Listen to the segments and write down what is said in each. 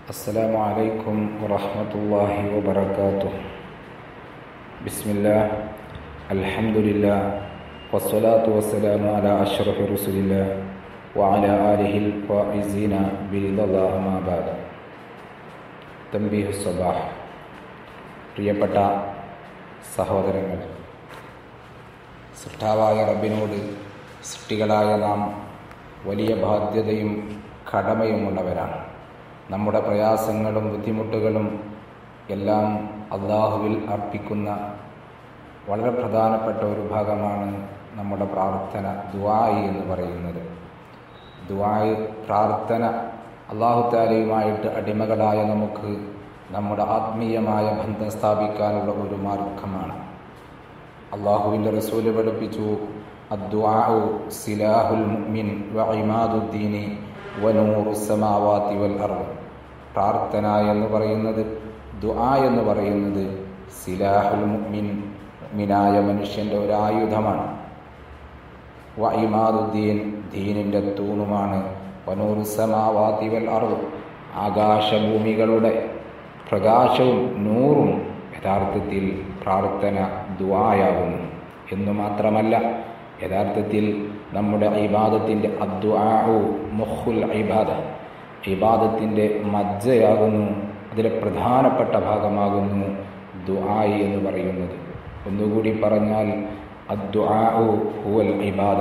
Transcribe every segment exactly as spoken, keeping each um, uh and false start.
അസ്സലാമു അലൈക്കും വറഹ്മത്തുള്ളാഹി വബറകാതുഹു. ബിസ്മില്ലാഹ്, അൽഹംദുലില്ലാഹ്, വസ്സലാത്തു വസ്സലാമു അലാ അഷ്റഫി റസൂലില്ലാഹ് വഅലാ ആലിഹിൽ ഫായിസീന ബിറിദല്ലാഹി അമ്മാ ബഅദ്. തൻബീഹു സ്വബാഹ്. പ്രിയപ്പെട്ട സഹോദരങ്ങൾ, സൃഷ്ടാവായ റബ്ബിനോട് സൃഷ്ടികളായ നാം വലിയ ബാധ്യതയും കടമയുമുള്ളവരാണ്. നമ്മുടെ പ്രയാസങ്ങളും ബുദ്ധിമുട്ടുകളും എല്ലാം അള്ളാഹുവിൽ അർപ്പിക്കുന്ന വളരെ പ്രധാനപ്പെട്ട ഒരു ഭാഗമാണ് നമ്മുടെ പ്രാർത്ഥന, ദുആഇ എന്ന് പറയുന്നത്. ദുആഇ, പ്രാർത്ഥന, അള്ളാഹു തആലയുമായിട്ട് അടിമകളായ നമുക്ക് നമ്മുടെ ആത്മീയമായ ബന്ധം സ്ഥാപിക്കാനുള്ള ഒരു മാർഗമാണ്. അള്ളാഹുവിൻ്റെ റസൂല് പഠിപ്പിച്ചു, അദ്ദുആഉ സിലാഹുൽ മുഅ്മിൻ വഇമാദുദ്ദീനി വനൂറുസ് സമാവാതി വൽ അർദ്. പ്രാർത്ഥന എന്ന് പറയുന്നത്, ദുആ എന്ന് പറയുന്നത് സിലാഹുൽ മുഅ്മിൻ, മുഅ്മിനായ മനുഷ്യൻ്റെ ഒരു ആയുധമാണ്. വഇമാദുദ്ദീൻ, ദീനിൻ്റെ തൂണുമാണ്. വനൂറുസ് സമാവാതി വൽ അർദ്, ആകാശഭൂമികളുടെ പ്രകാശവും നൂറും യഥാർത്ഥത്തിൽ പ്രാർത്ഥന ദുആയാകുന്നു. എന്നു മാത്രമല്ല, യഥാർത്ഥത്തിൽ നമ്മുടെ ഇബാദത്തിൻ്റെ അദ്ദുആഉ മുഖുൽ ഇബാദ, ഇബാദത്തിൻ്റെ മജ്ജയാകുന്നു, അതിലെ പ്രധാനപ്പെട്ട ഭാഗമാകുന്നു ദുആഇ എന്ന് പറയുന്നത്. ഒന്നുകൂടി പറഞ്ഞാൽ അദ്ദുആഉ ഹുവൽ ഇബാദ,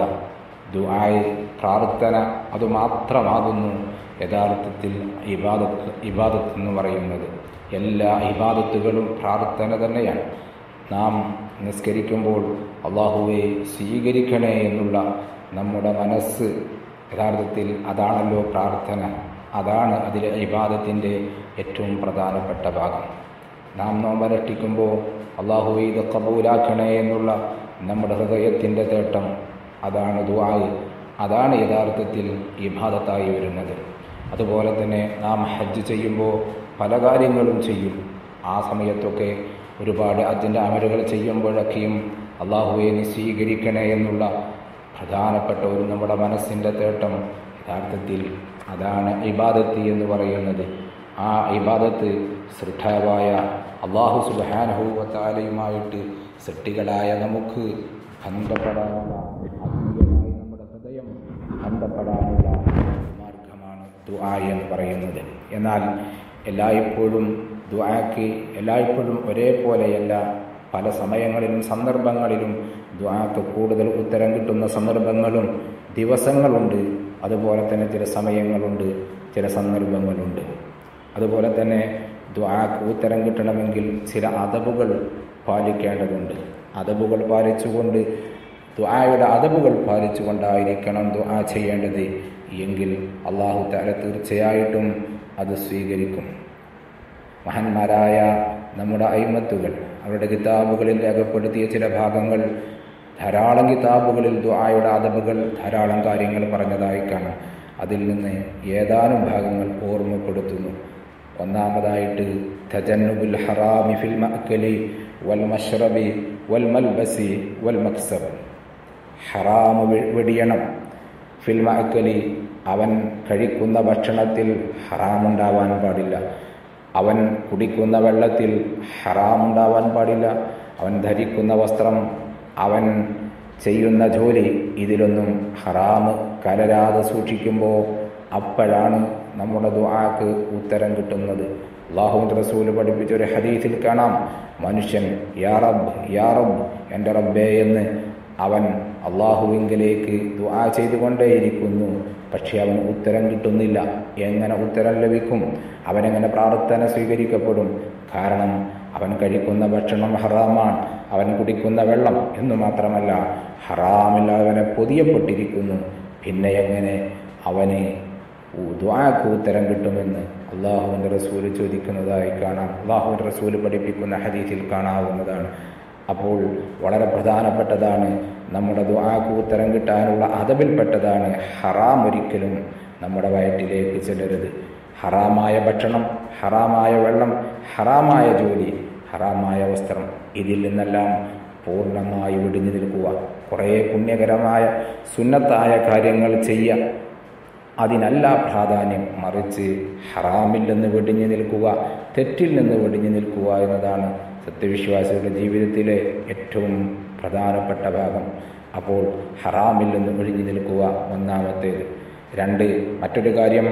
ദുആഇ, പ്രാർത്ഥന, അതുമാത്രമാകുന്നു യഥാർത്ഥത്തിൽ ഇബാദത്ത് ഇബാദത്ത് എന്ന് പറയുന്നത്. എല്ലാ ഇബാദത്തുകളും പ്രാർത്ഥന തന്നെയാണ്. നാം നിസ്കരിക്കുമ്പോൾ അല്ലാഹുവേ സ്വീകരിക്കണേ എന്നുള്ള നമ്മുടെ മനസ്സ്, യഥാർത്ഥത്തിൽ അതാണല്ലോ പ്രാർത്ഥന, അതാണ് അതിലെ ഇബാദത്തിൻ്റെ ഏറ്റവും പ്രധാനപ്പെട്ട ഭാഗം. നാം നോമ്പനുഷ്ഠിക്കുമ്പോൾ അല്ലാഹുവേ ഇത് ഖബൂലാക്കണേ എന്നുള്ള നമ്മുടെ ഹൃദയത്തിൻ്റെ തേട്ടം, അതാണ് ദുആഇ, അതാണ് യഥാർത്ഥത്തിൽ ഇബാദത്തായി വരുന്നത്. അതുപോലെ തന്നെ നാം ഹജ്ജ് ചെയ്യുമ്പോൾ പല കാര്യങ്ങളും ചെയ്യും. ആ സമയത്തൊക്കെ ഒരുപാട് അതിൻ്റെ അമലുകൾ ചെയ്യുമ്പോഴൊക്കെയും അല്ലാഹുവേ നീ സ്വീകരിക്കണേ എന്നുള്ള പ്രധാനപ്പെട്ട ഒരു നമ്മുടെ മനസ്സിൻ്റെ തേട്ടം, യഥാർത്ഥത്തിൽ അതാണ് ഇബാദത്ത് എന്ന് പറയുന്നത്. ആ ഇബാദത്ത് സൃഷ്ടാവായ അല്ലാഹു സുബ്ഹാനഹു വ തആലയുമായിട്ട് സൃഷ്ടികളായ നമുക്ക് ബന്ധപ്പെടാനുള്ള, ആത്മീയമായി നമ്മുടെ ഹൃദയം ബന്ധപ്പെടാനുള്ള മാർഗമാണ് ദുആഇ എന്ന് പറയുന്നത്. എന്നാൽ എല്ലായ്പ്പോഴും ദുആക്ക് എല്ലായ്പ്പോഴും ഒരേപോലെയല്ല. പല സമയങ്ങളിലും സന്ദർഭങ്ങളിലും ദുആക്ക് കൂടുതൽ ഉത്തരം കിട്ടുന്ന സന്ദർഭങ്ങളും ദിവസങ്ങളുണ്ട്. അതുപോലെ തന്നെ ചില സമയങ്ങളുണ്ട്, ചില സന്ദർഭങ്ങളുണ്ട്. അതുപോലെ തന്നെ ദുആക്ക് ഉത്തരം കിട്ടണമെങ്കിൽ ചില അദബുകൾ പാലിക്കേണ്ടതുണ്ട്. അദബുകൾ പാലിച്ചുകൊണ്ട്, ദുആയുടെ അദബുകൾ പാലിച്ചുകൊണ്ടായിരിക്കണം ദുആ ചെയ്യേണ്ടത്. എങ്കിൽ അല്ലാഹു തആല തീർച്ചയായിട്ടും അത് സ്വീകരിക്കും. മഹാന്മാരായ നമ്മുടെ അയിമത്തുകൾ അവരുടെ കിതാബുകളിൽ രേഖപ്പെടുത്തിയ ചില ഭാഗങ്ങൾ, ധാരാളം കിതാബുകളിൽ ദുആയുടെ അദബുകൾ ധാരാളം കാര്യങ്ങൾ പറഞ്ഞതായി കാണാം. അതിൽ നിന്ന് ഏതാനും ഭാഗങ്ങൾ ഓർമ്മപ്പെടുത്തുന്നു. ഒന്നാമതായിട്ട് തജന്നുബുൽ ഹറാമി ഫിൽ മഅ്കലി വൽ മശ്റബി വൽ മൽബസി വൽ മക്സബ്. ഹറാമ് വെടിയണം. ഫിൽ മഅ്കലി, അവൻ കഴിക്കുന്ന ഭക്ഷണത്തിൽ ഹറാമുണ്ടാവാൻ പാടില്ല. അവൻ കുടിക്കുന്ന വെള്ളത്തിൽ ഹറാമുണ്ടാവാൻ പാടില്ല. അവൻ ധരിക്കുന്ന വസ്ത്രം, അവൻ ചെയ്യുന്ന ജോലി, ഇതിലൊന്നും ഹറാമ് കലരാതെ സൂക്ഷിക്കുമ്പോൾ അപ്പോഴാണ് നമ്മുടെ ദുആക്ക് ഉത്തരം കിട്ടുന്നത്. അല്ലാഹുവിൻ്റെ റസൂൽ പഠിപ്പിച്ചൊരു ഹദീസിൽ കാണാം, മനുഷ്യൻ യാ റബ്ബ് യാ റബ്ബ്, എൻ്റെ റബ്ബേ എന്ന് അവൻ അല്ലാഹുവിങ്കലേക്ക് ദുആ ചെയ്തുകൊണ്ടേയിരിക്കുന്നു. പക്ഷേ അവന് ഉത്തരം കിട്ടുന്നില്ല. എങ്ങനെ ഉത്തരം ലഭിക്കും? അവനെങ്ങനെ പ്രാർത്ഥന സ്വീകരിക്കപ്പെടും? കാരണം അവൻ കഴിക്കുന്ന ഭക്ഷണം ഹറാമാണ്, അവൻ കുടിക്കുന്ന വെള്ളം എന്നു മാത്രമല്ല ഹറാമിൽ അവനെ പൊതിയപ്പെട്ടിരിക്കുന്നു. പിന്നെ എങ്ങനെ അവന് ദുആക്ക് ഉത്തരം കിട്ടുമെന്ന് അല്ലാഹുവിൻ്റെ റസൂൽ ചോദിക്കുന്നതായി കാണാം. അല്ലാഹുവിൻ്റെ റസൂൽ പഠിപ്പിക്കുന്ന ഹദീസിൽ കാണാവുന്നതാണ്. അപ്പോൾ വളരെ പ്രധാനപ്പെട്ടതാണ് നമ്മുടെ ദുആക്ക് ഉത്തരം കിട്ടാനുള്ള അദബിൽപ്പെട്ടതാണ് ഹറാം ഒരിക്കലും നമ്മുടെ വയറ്റിലേക്ക് ചെല്ലരുത്. ഹറാമായ ഭക്ഷണം, ഹറാമായ വെള്ളം, ഹറാമായ ജോലി, ഹറാമായ വസ്ത്രം, ഇതിൽ നിന്നെല്ലാം പൂർണ്ണമായി വെടിഞ്ഞു നിൽക്കുക. കുറേ പുണ്യകരമായ സുന്നത്തായ കാര്യങ്ങൾ ചെയ്യുക. അതിനല്ല പ്രാധാന്യം, മറിച്ച് ഹറാമിൽ നിന്ന് വെടിഞ്ഞു നിൽക്കുക, തെറ്റിൽ നിന്ന് വെടിഞ്ഞു നിൽക്കുക എന്നതാണ് സത്യവിശ്വാസിയുടെ ജീവിതത്തിലെ ഏറ്റവും പ്രധാനപ്പെട്ട ഭാഗം. അപ്പോൾ ഹറാമിൽ നിന്ന് ഒഴിഞ്ഞു നിൽക്കുക ഒന്നാമത്തേത്. രണ്ട്, മറ്റൊരു കാര്യം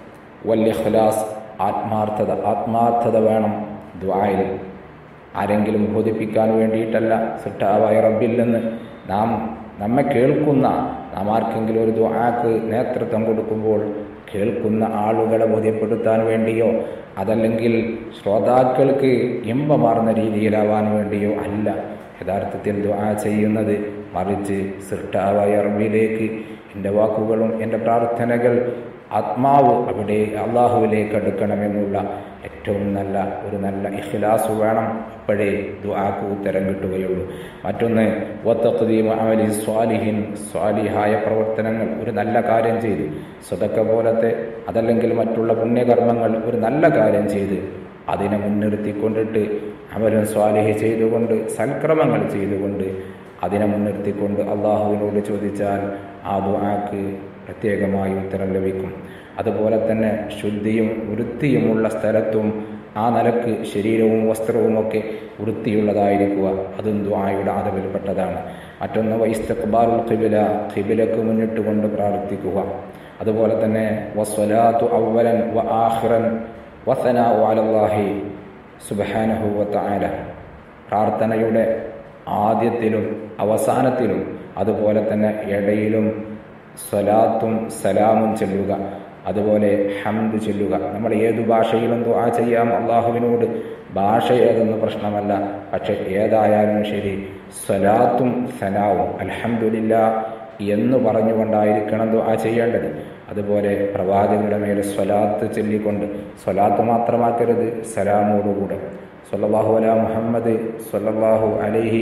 വൽ ഇഖ്ലാസ്, ആത്മാർത്ഥത. ആത്മാർത്ഥത വേണം ദുആയിൽ. ആരെങ്കിലും ബോധിപ്പിക്കാൻ വേണ്ടിയിട്ടല്ല, സൃഷ്ടാവായ റബ്ബിൽ നിന്ന് നാം നമ്മെ കേൾക്കുന്ന നാം ആർക്കെങ്കിലും ഒരു ദുആക്ക് നേതൃത്വം കൊടുക്കുമ്പോൾ കേൾക്കുന്ന ആളുകളെ ബോധ്യപ്പെടുത്താൻ വേണ്ടിയോ അതല്ലെങ്കിൽ ശ്രോതാക്കൾക്ക് ഇമ്പമാർന്ന രീതിയിലാവാൻ വേണ്ടിയോ അല്ല യഥാർത്ഥത്തിൽ ദുആ ചെയ്യുന്നത്. മറിച്ച് സൃഷ്ടാവായ റബ്ബിലേക്ക് എൻ്റെ വാക്കുകളും എൻ്റെ പ്രാർത്ഥനകൾ ആത്മാവ് അവിടെ അള്ളാഹുവിലേക്ക് അടുക്കണമെന്നുള്ള ഏറ്റവും നല്ല ഒരു നല്ല ഇഖ്ലാസ് വേണം. അപ്പോഴേ ദുആക്ക് ഉത്തരം കിട്ടുകയുള്ളൂ. മറ്റൊന്ന് വതഖ്ദീമു അമലി സ്വാലിഹിൻ, സ്വാലിഹായ പ്രവർത്തനങ്ങൾ, ഒരു നല്ല കാര്യം ചെയ്ത്, സദഖ പോലത്തെ അതല്ലെങ്കിൽ മറ്റുള്ള പുണ്യകർമ്മങ്ങൾ ഒരു നല്ല കാര്യം ചെയ്ത് അതിനെ മുൻനിർത്തിക്കൊണ്ടിട്ട് അമലും സ്വാലിഹ് ചെയ്തുകൊണ്ട് സൽക്രമങ്ങൾ ചെയ്തുകൊണ്ട് അതിനെ മുൻനിർത്തിക്കൊണ്ട് അള്ളാഹുവിനോട് ചോദിച്ചാൽ ആ ദുആക്ക് പ്രത്യേകമായി ഉത്തരം ലഭിക്കും. അതുപോലെ തന്നെ ശുദ്ധിയും വൃത്തിയുമുള്ള സ്ഥലത്തും ആ നിലക്ക് ശരീരവും വസ്ത്രവുമൊക്കെ വൃത്തിയുള്ളതായിരിക്കുക, അതും ദുആയുടെ ആദബിൽപ്പെട്ടതാണ്. മറ്റൊന്ന് വഇസ്തിഖ്ബാലുൽ ഖിബ്ല, ഖിബ്ലക്ക് മുന്നിട്ട് കൊണ്ട് പ്രാർത്ഥിക്കുക. അതുപോലെ തന്നെ വസ്സലാത്തു അവ്വലൻ വ ആഖിറൻ വസനാഉ അലല്ലാഹി സുബ്ഹാനഹു വ തആല, പ്രാർത്ഥനയുടെ ആദ്യത്തിലും അവസാനത്തിലും അതുപോലെ തന്നെ ഇടയിലും സ്വലാത്തും സലാമും ചൊല്ലുക, അതുപോലെ ഹംദ് ചൊല്ലുക. നമ്മൾ ഏതു ഭാഷയിലും ദുആ ചെയ്യാം അള്ളാഹുവിനോട്, ഭാഷ ഏതൊന്നും പ്രശ്നമല്ല. പക്ഷെ ഏതായാലും ശരി സ്വലാത്തും സലാവും അൽഹംദുലില്ലാ എന്ന് പറഞ്ഞുകൊണ്ടായിരിക്കണം ദുആ ചെയ്യേണ്ടത്. അതുപോലെ പ്രവാചകരുടെ മേലെ സ്വലാത്ത് ചൊല്ലിക്കൊണ്ട്, സ്വലാത്ത് മാത്രമാക്കരുത്, സലാമോടുകൂടെ സ്വല്ലല്ലാഹു അലാ മുഹമ്മദ് സ്വല്ലല്ലാഹു അലൈഹി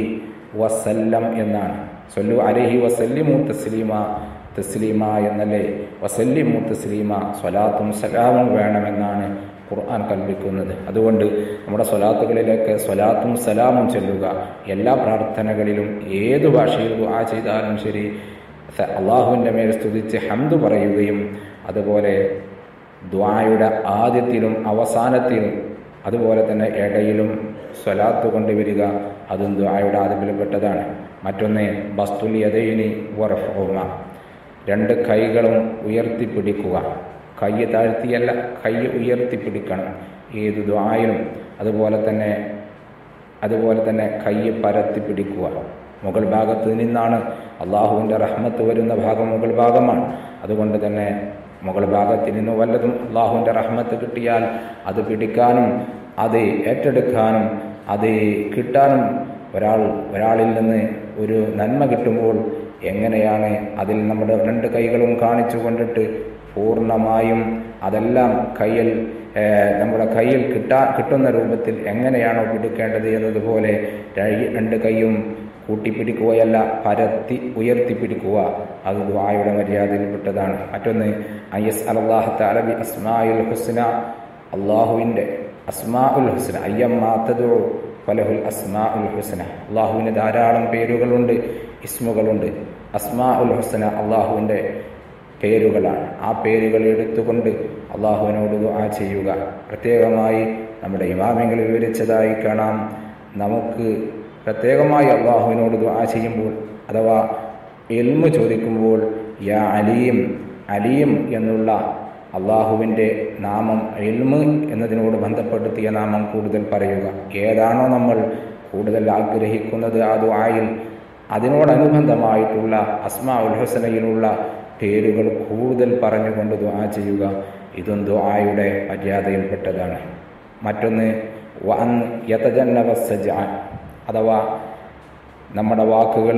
വസല്ലം എന്നാണ്. സ്വല്ലു അലൈഹി വസല്ലിമു തസ്ലീമ, തസ്ലീമ എന്നല്ലേ, വസല്ലിമു തസ്ലീമ, സ്വലാത്തും സലാമും വേണമെന്നാണ് ഖുർആൻ കൽപ്പിക്കുന്നത്. അതുകൊണ്ട് നമ്മുടെ സ്വലാത്തുകളിലേക്ക് സ്വലാത്തും സലാമും ചൊല്ലുക. എല്ലാ പ്രാർത്ഥനകളിലും ഏതു ഭാഷയിൽ ദുആ ചെയ്താലും ശരി അള്ളാഹുവിൻ്റെ മേൽ സ്തുതിച്ച് ഹംദ് പറയുകയും അതുപോലെ ദുആയുടെ ആദ്യത്തിലും അവസാനത്തിലും അതുപോലെ തന്നെ ഇടയിലും സ്വലാത്ത് കൊണ്ടുവരിക, അതും ദുആയുടെ ആദബിൽപ്പെട്ടതാണ്. മറ്റൊന്ന് ബസ്തുൽ യദൈനി വറഫഉഹുമ, രണ്ട് കൈകളും ഉയർത്തിപ്പിടിക്കുക. കൈ താഴ്ത്തിയല്ല, കൈ ഉയർത്തിപ്പിടിക്കണം ഏത് ദുആയിലും. അതുപോലെ തന്നെ അതുപോലെ തന്നെ കൈ പരത്തി പിടിക്കുക. മുകൾ ഭാഗത്ത് നിന്നാണ് അള്ളാഹുവിൻ്റെ റഹ്മത്ത് വരുന്ന ഭാഗം മുകൾ ഭാഗമാണ്. അതുകൊണ്ട് തന്നെ മുകൾ ഭാഗത്ത് നിന്ന് വല്ലതും അള്ളാഹുവിൻ്റെ റഹ്മത്ത് കിട്ടിയാൽ അത് പിടിക്കാനും അത് ഏറ്റെടുക്കാനും അത് കിട്ടാനും, ഒരാൾ ഒരാളിൽ നിന്ന് ഒരു നന്മ കിട്ടുമ്പോൾ എങ്ങനെയാണ് അതിൽ നമ്മുടെ രണ്ട് കൈകളും കാണിച്ചു കൊണ്ടിട്ട് പൂർണ്ണമായും അതെല്ലാം കയ്യിൽ നമ്മുടെ കയ്യിൽ കിട്ടാ കിട്ടുന്ന രൂപത്തിൽ എങ്ങനെയാണോ പിടിക്കേണ്ടത് എന്നതുപോലെ രണ്ട് കൈയും കൂട്ടിപ്പിടിക്കുകയല്ല, പരത്തി ഉയർത്തിപ്പിടിക്കുക. അത് ദുആയുടെ മര്യാദയിൽപ്പെട്ടതാണ്. മറ്റൊന്ന് അയ്യസ് അല്ലാഹു തആല ബി അസ്മാഉൽ ഹുസ്ന, അള്ളാഹുവിൻ്റെ അസ്മാഉൽ ഹുസ്ന, അയ്യമ്മാ തദ്ഉ ഫലഹുൽ അസ്മാഉൽ ഹുസ്ന. അള്ളാഹുവിന് ധാരാളം പേരുകളുണ്ട്, ഇസ്മുകളുണ്ട്. അസ്മാഉൽ ഹുസ്ന അള്ളാഹുവിൻ്റെ പേരുകളാണ്. ആ പേരുകൾ എടുത്തുകൊണ്ട് അള്ളാഹുവിനോട് ദുആ ചെയ്യുക. പ്രത്യേകമായി നമ്മുടെ ഇമാമിങ്ങൾ വിവരിച്ചതായി കാണാം, നമുക്ക് പ്രത്യേകമായി അള്ളാഹുവിനോട് ദുആ ചെയ്യുമ്പോൾ അഥവാ ഇൽമു ചോദിക്കുമ്പോൾ യാ അലീം, അലീം എന്നുള്ള അള്ളാഹുവിൻ്റെ നാമം ഇൽമ് എന്നതിനോട് ബന്ധപ്പെടുത്തിയ നാമം കൂടുതൽ പറയുക. ഏതാണോ നമ്മൾ കൂടുതൽ ആഗ്രഹിക്കുന്നത് ആ ദുആയിൽ അതിനോടനുബന്ധമായിട്ടുള്ള അസ്മാഉൽ ഹുസ്നയിലുള്ള പേരുകൾ കൂടുതൽ പറഞ്ഞുകൊണ്ട് ദുആ ചെയ്യുക. ഇതും ദുആയുടെ മര്യാദയിൽപ്പെട്ടതാണ്. മറ്റൊന്ന് വഅൻ യതജന്നബ സജ്അ, അഥവാ നമ്മുടെ വാക്കുകൾ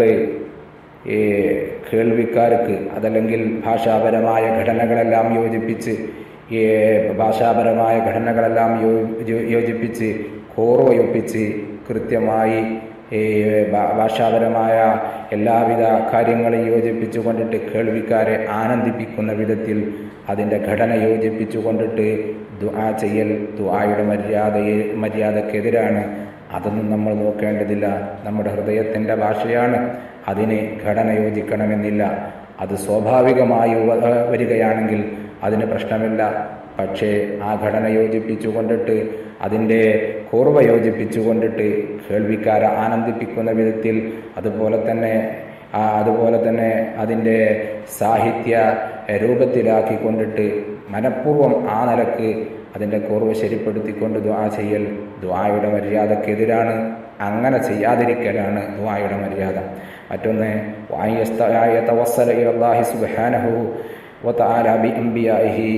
ഈ കേൾവിക്കാർക്ക് അതല്ലെങ്കിൽ ഭാഷാപരമായ ഘടനകളെല്ലാം യോജിപ്പിച്ച് ഈ ഭാഷാപരമായ ഘടനകളെല്ലാം യോജിപ്പിച്ച് കോർവയൊപ്പിച്ച് കൃത്യമായി ഈ ഭാഷാപരമായ എല്ലാവിധ കാര്യങ്ങളും യോജിപ്പിച്ചു കൊണ്ടിട്ട് കേൾവിക്കാരെ ആനന്ദിപ്പിക്കുന്ന വിധത്തിൽ അതിൻ്റെ ഘടന യോജിപ്പിച്ചു കൊണ്ടിട്ട് ദുആ ചെയ്യൽ ദുആയുടെ മര്യാദയെ മര്യാദക്കെതിരാണ്. അതൊന്നും നമ്മൾ നോക്കേണ്ടതില്ല. നമ്മുടെ ഹൃദയത്തിൻ്റെ ഭാഷയാണ്, അതിന് ഘടന യോജിക്കണമെന്നില്ല. അത് സ്വാഭാവികമായി വരികയാണെങ്കിൽ അതിന് പ്രശ്നമില്ല. പക്ഷേ ആ ഘടന യോജിപ്പിച്ചു കൊണ്ടിട്ട് അതിൻ്റെ കൂർവ യോജിപ്പിച്ചു കൊണ്ടിട്ട് കേൾവിക്കാരെ ആനന്ദിപ്പിക്കുന്ന വിധത്തിൽ അതുപോലെ തന്നെ അതുപോലെ തന്നെ അതിൻ്റെ സാഹിത്യ രൂപത്തിലാക്കിക്കൊണ്ടിട്ട് മനഃപൂർവ്വം ആ നിലക്ക് അതിൻ്റെ കൂർവ ശരിപ്പെടുത്തിക്കൊണ്ട് ദുആ ചെയ്യൽ ദുആയുടെ മര്യാദക്കെതിരാണ്. അങ്ങനെ ചെയ്യാതിരിക്കലാണ് ദുആയുടെ മര്യാദ. മറ്റൊന്ന് യതവസ്സല ഇലല്ലാഹി സുബ്ഹാനഹു വതആല ബി അംബിയാഇഹി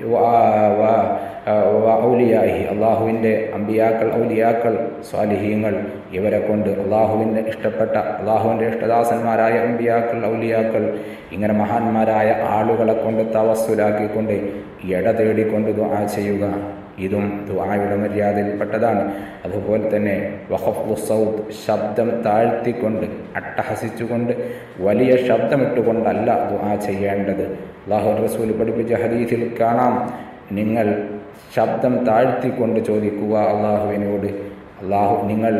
ഔലിയാഹി, അള്ളാഹുവിൻ്റെ അമ്പിയാക്കൾ, ഔലിയാക്കൾ, സ്വാലിഹീങ്ങൾ ഇവരെ കൊണ്ട് അള്ളാഹുവിൻ്റെ ഇഷ്ടപ്പെട്ട അള്ളാഹുവിൻ്റെ ഇഷ്ടദാസന്മാരായ അമ്പിയാക്കൾ, ഔലിയാക്കൾ ഇങ്ങനെ മഹാന്മാരായ ആളുകളെ കൊണ്ട് തവസ്സുലാക്കിക്കൊണ്ട് ഇട തേടിക്കൊണ്ട് ദുആ ചെയ്യുക. ഇതും ദുആയുടെ മര്യാദയിൽപ്പെട്ടതാണ്. അതുപോലെ തന്നെ വഖഫ്ദു സൗത്ത്, ശബ്ദം താഴ്ത്തിക്കൊണ്ട് അട്ടഹസിച്ചുകൊണ്ട് വലിയ ശബ്ദമിട്ടുകൊണ്ടല്ല ദുആ ചെയ്യേണ്ടത്. അല്ലാഹു റസൂൽ പഠിപ്പിച്ച ഹദീസിൽ കാണാം, നിങ്ങൾ ശബ്ദം താഴ്ത്തിക്കൊണ്ട് ചോദിക്കുക അള്ളാഹുവിനോട്. അള്ളാഹു നിങ്ങൾ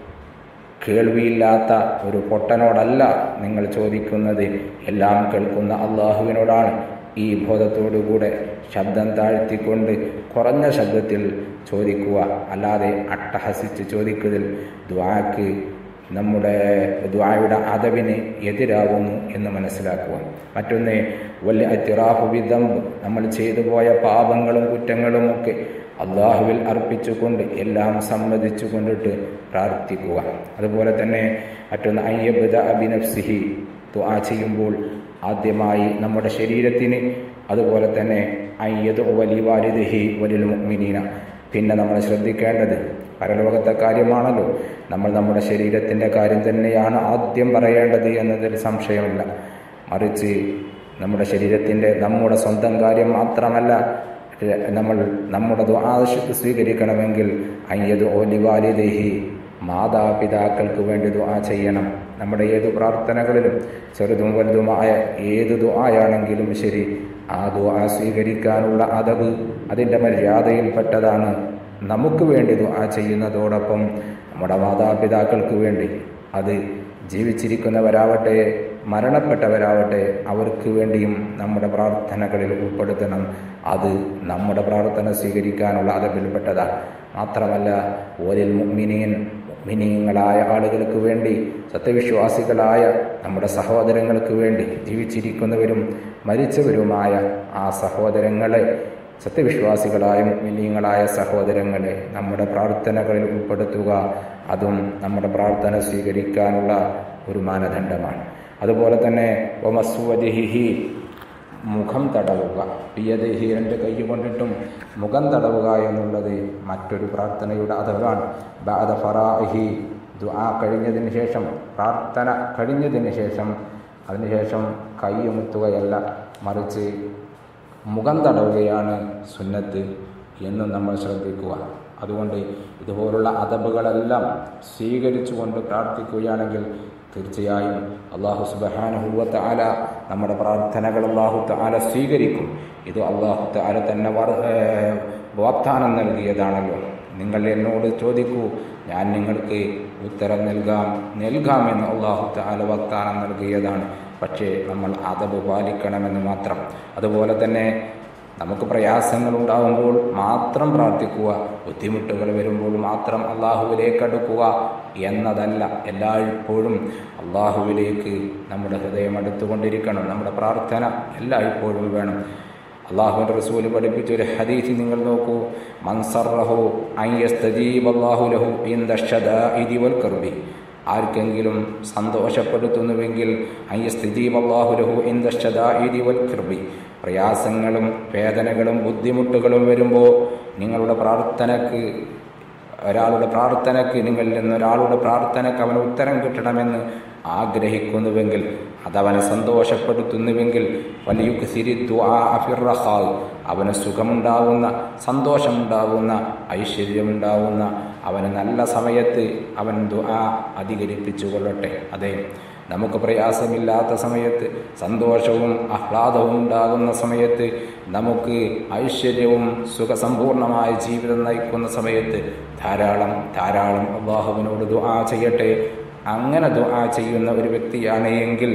കേൾവിയില്ലാത്ത ഒരു പൊട്ടനോടല്ല നിങ്ങൾ ചോദിക്കുന്നത്, എല്ലാം കേൾക്കുന്ന അള്ളാഹുവിനോടാണ്. ഈ ബോധത്തോടുകൂടെ ശബ്ദം താഴ്ത്തിക്കൊണ്ട് കുറഞ്ഞ ശബ്ദത്തിൽ ചോദിക്കുക, അല്ലാതെ അട്ടഹസിച്ച് ചോദിക്കുന്നതിൽ ദുആക്ക് നമ്മുടെ ദുആയുടെ അദബിന് എതിരാകുന്നു എന്ന് മനസ്സിലാക്കുക. മറ്റൊന്ന് വല്യ അത്തിറാഫു ബിദംബ്, നമ്മൾ ചെയ്തു പോയ പാപങ്ങളും കുറ്റങ്ങളും ഒക്കെ അള്ളാഹുവിൽ അർപ്പിച്ചുകൊണ്ട് എല്ലാം സമ്മതിച്ചു കൊണ്ടിട്ട് പ്രാർത്ഥിക്കുക. അതുപോലെ തന്നെ മറ്റൊന്ന് അയ്യബ്ദ ബിനഫ്സിഹി, ദുആ ചെയ്യുമ്പോൾ ആദ്യമായി നമ്മുടെ ശരീരത്തിന്, അതുപോലെ തന്നെ അയ്യദു വലി വാലിദിഹി വലിൽ മുഅ്മിനീന, പിന്നെ നമ്മൾ ശ്രദ്ധിക്കേണ്ടത് പരലോകത്തെ കാര്യമാണല്ലോ. നമ്മൾ നമ്മുടെ ശരീരത്തിൻ്റെ കാര്യം തന്നെയാണ് ആദ്യം പറയേണ്ടത് എന്നതിൽ സംശയമില്ല. മറിച്ച് നമ്മുടെ ശരീരത്തിൻ്റെ നമ്മുടെ സ്വന്തം കാര്യം മാത്രമല്ല, നമ്മൾ നമ്മുടെ ദുആ സ്വീകരിക്കണമെങ്കിൽ അയ്യദു വലി വാലിദിഹി, മാതാപിതാക്കൾക്ക് വേണ്ടി ദുആ ചെയ്യണം. നമ്മുടെ ഏതു പ്രാർത്ഥനകളിലും ചെറുതും വലുതുമായ ഏത് ദുആയാണെങ്കിലും ശരി, ആ ദുആ സ്വീകരിക്കാനുള്ള അദബ് അതിൻ്റെ മര്യാദയിൽപ്പെട്ടതാണ്. നമുക്ക് വേണ്ടി ദുആ ചെയ്യുന്നതോടൊപ്പം നമ്മുടെ മാതാപിതാക്കൾക്ക് വേണ്ടി, അത് ജീവിച്ചിരിക്കുന്നവരാവട്ടെ മരണപ്പെട്ടവരാവട്ടെ, അവർക്ക് വേണ്ടിയും നമ്മുടെ പ്രാർത്ഥനകളിൽ ഉൾപ്പെടുത്തണം. അത് നമ്മുടെ പ്രാർത്ഥന സ്വീകരിക്കാനുള്ള അദബിൽപ്പെട്ടതാണ്. മാത്രമല്ല ഓലിൽ മുഅ്മിനീൻ, മുഅ്മിനീങ്ങളായ ആളുകൾക്ക് വേണ്ടി, സത്യവിശ്വാസികളായ നമ്മുടെ സഹോദരങ്ങൾക്ക് വേണ്ടി, ജീവിച്ചിരിക്കുന്നവരും മരിച്ചവരുമായ ആ സഹോദരങ്ങളെ, സത്യവിശ്വാസികളായ മുഅ്മിനീങ്ങളായ സഹോദരങ്ങളെ നമ്മുടെ പ്രാർത്ഥനകളിൽ ഉൾപ്പെടുത്തുക. അതും നമ്മുടെ പ്രാർത്ഥന സ്വീകരിക്കാനുള്ള ഒരു മാനദണ്ഡമാണ്. അതുപോലെ തന്നെ വമസ്വദിഹി, മുഖം തടവുക. പിയദിഹി, രണ്ട് കൈ കൊണ്ടിട്ടും മുഖം തടവുക എന്നുള്ളത് മറ്റൊരു പ്രാർത്ഥനയുടെ അദബാണ്. ബഅദ ഫറാഇഹി, ദുആ കഴിഞ്ഞതിന് ശേഷം, പ്രാർത്ഥന കഴിഞ്ഞതിന് ശേഷം, അതിനുശേഷം കൈ മുത്തുകയല്ല, മറിച്ച് മുഖം തടവുകയാണ് സുന്നത്ത് എന്നും നമ്മൾ ശ്രദ്ധിക്കുക. അതുകൊണ്ട് ഇതുപോലുള്ള അദബുകളെല്ലാം സ്വീകരിച്ചുകൊണ്ട് പ്രാർത്ഥിക്കുകയാണെങ്കിൽ തീർച്ചയായും അല്ലാഹു സുബ്ഹാനഹു വ തആല നമ്മുടെ പ്രാർത്ഥനകൾ അല്ലാഹു തആല സ്വീകരിക്കും. ഇത് അല്ലാഹു തആല തന്നെ വാഗ്ദാനം നൽകിയതാണല്ലോ. നിങ്ങൾ എന്നോട് ചോദിക്കൂ, ഞാൻ നിങ്ങൾക്ക് ഉത്തരം നൽകാം നൽകാമെന്ന് അല്ലാഹു തആല വാഗ്ദാനം നൽകിയതാണ്. പക്ഷേ നമ്മൾ അദബ് പാലിക്കണമെന്ന് മാത്രം. അതുപോലെ തന്നെ നമുക്ക് പ്രയാസങ്ങൾ ഉണ്ടാകുമ്പോൾ മാത്രം പ്രാർത്ഥിക്കുക, ബുദ്ധിമുട്ടുകൾ വരുമ്പോൾ മാത്രം അള്ളാഹുവിലേക്ക് അടുക്കുക എന്നതല്ല. എല്ലായ്പ്പോഴും അള്ളാഹുവിലേക്ക് നമ്മുടെ ഹൃദയം അടുത്തുകൊണ്ടിരിക്കണം. നമ്മുടെ പ്രാർത്ഥന എല്ലായ്പ്പോഴും വേണം. അള്ളാഹുവിൻ്റെ റസൂൽ പഠിപ്പിച്ചൊരു ഹദീസ് നിങ്ങൾ നോക്കൂ, മൻ സർറഹു അൻ യസ്തജീബ അല്ലാഹു ലഹു ഇൻദ ശദാഇദി വൽ കർബി, ആർക്കെങ്കിലും സന്തോഷപ്പെടുത്തുന്നുവെങ്കിൽ അൻ യസ്തജീബ അല്ലാഹു ലഹു ഇൻദ ശദാഇദി വൽ കർബി, പ്രയാസങ്ങളും വേദനകളും ബുദ്ധിമുട്ടുകളും വരുമ്പോൾ നിങ്ങളുടെ പ്രാർത്ഥനയ്ക്ക് ഒരാളുടെ പ്രാർത്ഥനയ്ക്ക് നിങ്ങളിൽ നിന്ന് ഒരാളുടെ പ്രാർത്ഥനയ്ക്ക് അവന് ഉത്തരം കിട്ടണമെന്ന് ആഗ്രഹിക്കുന്നുവെങ്കിൽ, അതവനെ സന്തോഷപ്പെടുത്തുന്നുവെങ്കിൽ, വലിയുക്സിരി ദുആ ഫിർറഖാ, അവന് സുഖമുണ്ടാവുന്ന, സന്തോഷമുണ്ടാവുന്ന, ഐശ്വര്യമുണ്ടാവുന്ന, അവന് നല്ല സമയത്ത് അവൻ ദുആ അധികരിപ്പിച്ചു കൊള്ളട്ടെ. അതെ, നമുക്ക് പ്രയാസമില്ലാത്ത സമയത്ത്, സന്തോഷവും ആഹ്ലാദവും ഉണ്ടാകുന്ന സമയത്ത്, നമുക്ക് ഐശ്വര്യവും സുഖസമ്പൂർണമായ ജീവിതം നയിക്കുന്ന സമയത്ത് ധാരാളം ധാരാളം അല്ലാഹുവിനോട് ദുആ ചെയ്യട്ടെ. അങ്ങനെ ദുആ ചെയ്യുന്ന ഒരു വ്യക്തിയാണ് എങ്കിൽ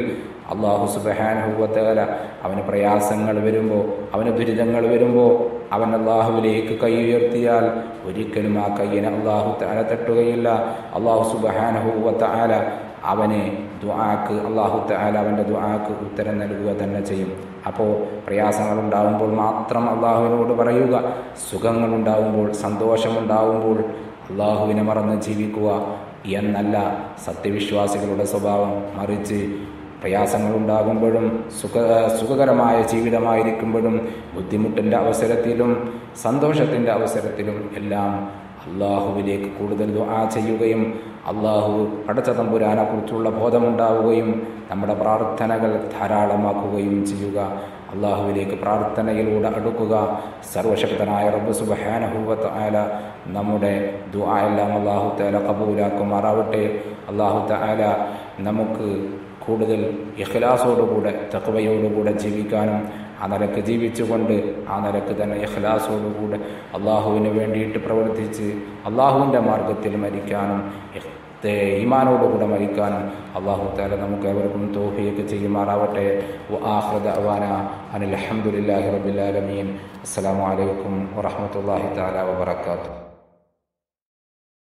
അള്ളാഹു സുബ്ഹാനഹു വ തആല അവന് പ്രയാസങ്ങൾ വരുമ്പോൾ, അവന് ദുരിതങ്ങൾ വരുമ്പോൾ അവൻ അള്ളാഹുവിലേക്ക് കൈ ഉയർത്തിയാൽ ഒരിക്കലും ആ കയ്യിനെ അള്ളാഹു തആല തട്ടുകയില്ല. അള്ളാഹു സുബ്ഹാനഹു വ തആല അവനെ ദുആക്ക് അള്ളാഹു തആല അവൻ്റെ ദുആക്ക് ഉത്തരം നൽകുക തന്നെ ചെയ്യും. അപ്പോൾ പ്രയാസങ്ങളുണ്ടാകുമ്പോൾ മാത്രം അള്ളാഹുവിനോട് പറയുക, സുഖങ്ങളുണ്ടാകുമ്പോൾ സന്തോഷമുണ്ടാകുമ്പോൾ അള്ളാഹുവിനെ മറന്ന് ജീവിക്കുക എന്നല്ല സത്യവിശ്വാസികളുടെ സ്വഭാവം. മറിച്ച് പ്രയാസങ്ങളുണ്ടാകുമ്പോഴും സുഖ സുഖകരമായ ജീവിതമായിരിക്കുമ്പോഴും ബുദ്ധിമുട്ടിൻ്റെ അവസരത്തിലും സന്തോഷത്തിൻ്റെ അവസരത്തിലും എല്ലാം അള്ളാഹുവിലേക്ക് കൂടുതൽ ദുആ ചെയ്യുകയും അള്ളാഹു പടച്ച തമ്പുരാനെ കുറിച്ചുള്ള ബോധമുണ്ടാവുകയും നമ്മുടെ പ്രാർത്ഥനകൾ ധാരാളമാക്കുകയും ചെയ്യുക. അള്ളാഹുവിലേക്ക് പ്രാർത്ഥനയിലൂടെ അടുക്കുക. സർവശക്തനായ റബ്ബ് സുബ്ഹാനഹു വ തആല നമ്മുടെ ദുആ എല്ലാം അള്ളാഹു തആല ഖബൂലാക്കുമാറാവട്ടെ. അള്ളാഹു തആല നമുക്ക് കൂടുതൽ ഇഖ്ലാസോടുകൂടെ തഖ്വയോടുകൂടെ ജീവിക്കാനും ആ നിലക്ക് ജീവിച്ചുകൊണ്ട് ആ നിലക്ക് തന്നെ ഇഖ്ലാസോടുകൂടെ അള്ളാഹുവിന് വേണ്ടിയിട്ട് പ്രവർത്തിച്ച് അള്ളാഹുവിൻ്റെ മാർഗത്തിൽ മരിക്കാനും ഈമാനോടുകൂടെ മരിക്കാനും അള്ളാഹു തആല നമുക്ക് ഏവർക്കും തൗഫീഖ് ചെയ്യുമാറാവട്ടെ. വആഖിറു ദഅവാനാ അനിൽ ഹംദുലില്ലാഹി റബ്ബിൽ ആലമീൻ. അസ്സലാമു അലൈക്കും വറഹ്മത്തുള്ളാഹി തആല വബറകാതുഹു.